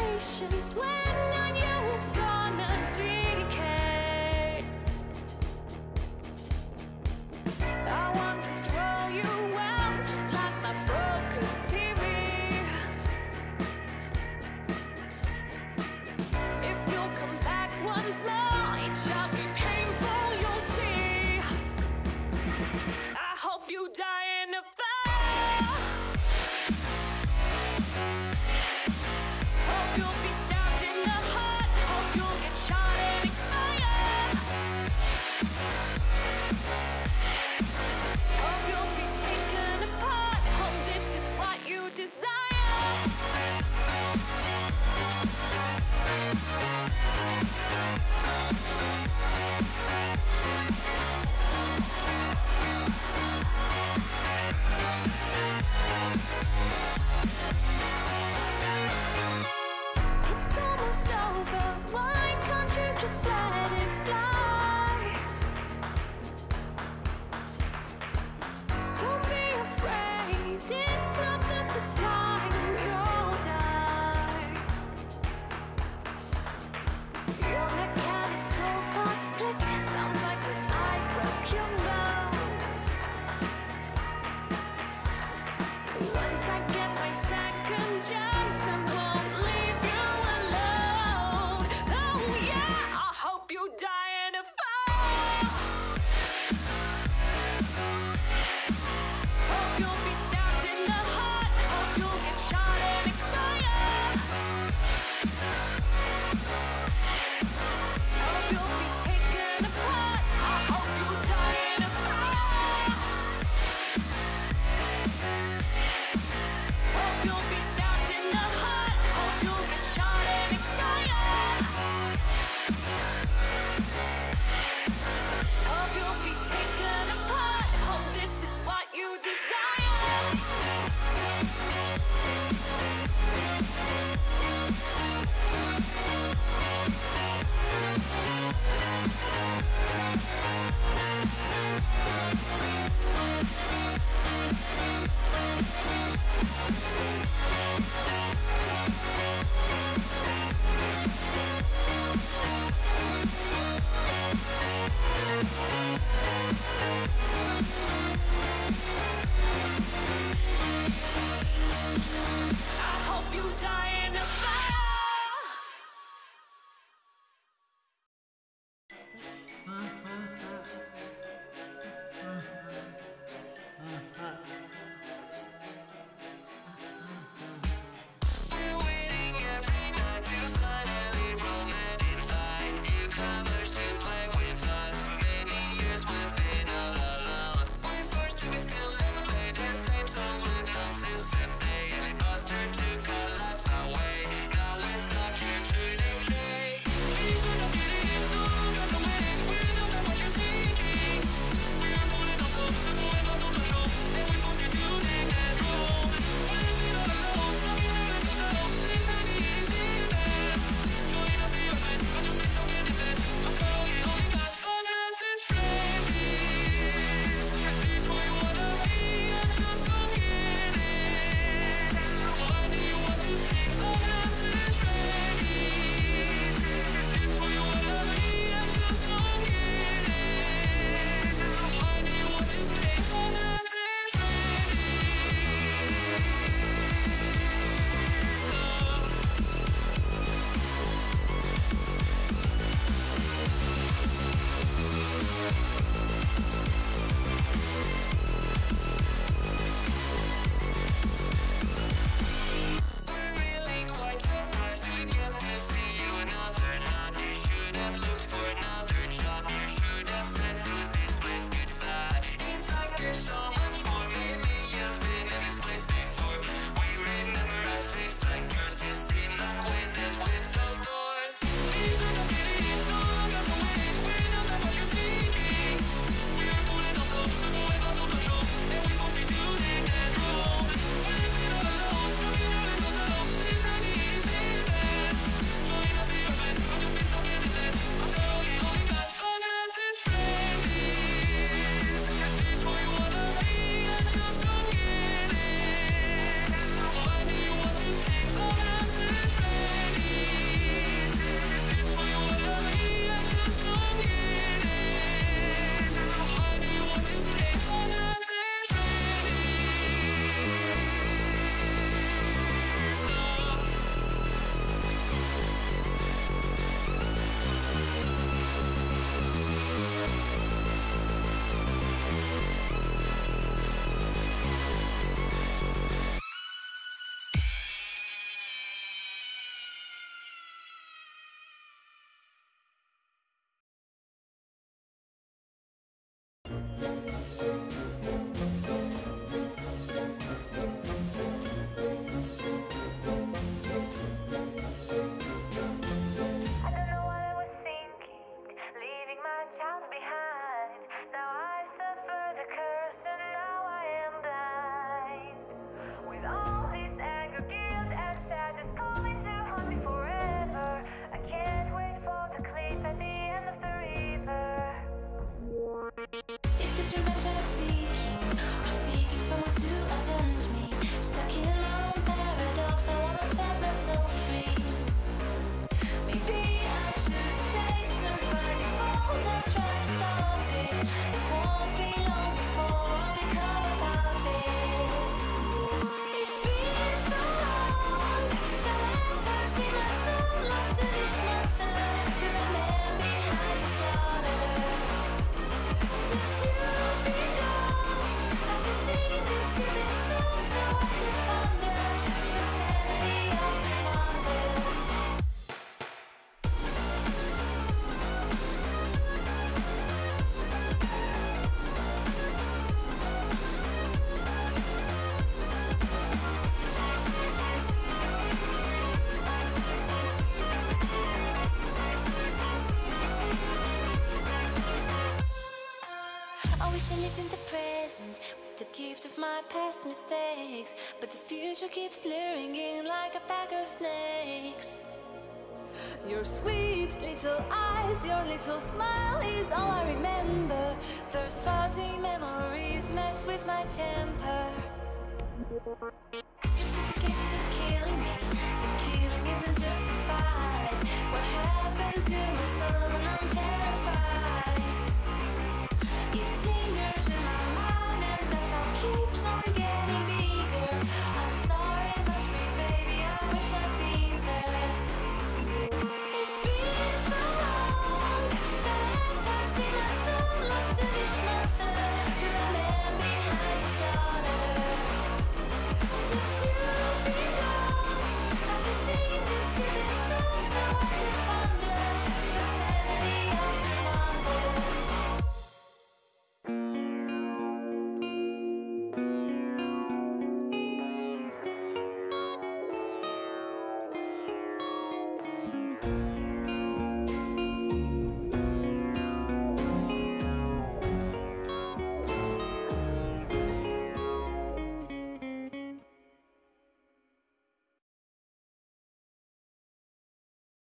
patience. When are you gonna decay? I want to throw you out just like my broken TV. If you'll come back once more, it shall be painful, you'll see. I hope you die in a fire. Hope you'll be stabbed in the heart. Hope you'll get shot lived in the present with the gift of my past mistakes, but the future keeps luring in like a pack of snakes. Your sweet little eyes, your little smile is all I remember. Those fuzzy memories mess with my temper. Justification is